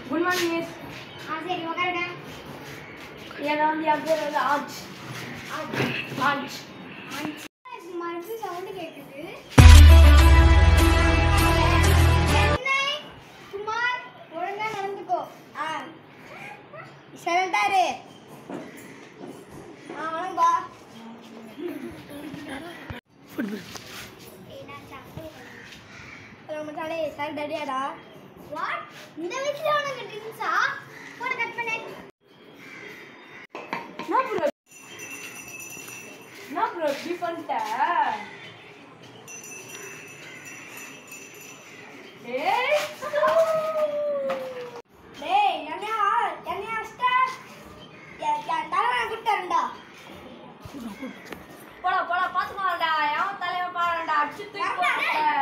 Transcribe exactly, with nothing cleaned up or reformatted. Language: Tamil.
Good morning, miss. Ah, சரி உட்காருங்க. ஏன்னா வந்து என் பேர் வந்து ஆஜ். ஆஜ். ஆஜ். ஆஜ். மறுபடியும் சவுண்ட் கேக்குது. என்னை குமார் ஒழுங்கா நடந்துக்கோ. ஆ. சரண்டாரு. ஆ வாங்கப்பா. ஃபுட்பால். ஏடா சாப்பிடு. ஹலோ மச்சானே, சார் டடியாடா. வாட்? இந்த வயசுல உனக்கு ட்ரிங்க்ஸா? போட கட் பண்ணு. என்ன ப்ரோ? என்ன ப்ரோ இப்படி பண்ணிட்ட? ஏய் டேய் என்னையா என்னையா அஷ்டா யா தரவா குட்டறடா. போடா போடா பாத்துக்கோடா. எவன் தலைவன் பாறடா. அடிச்சு தூக்கி போடுற.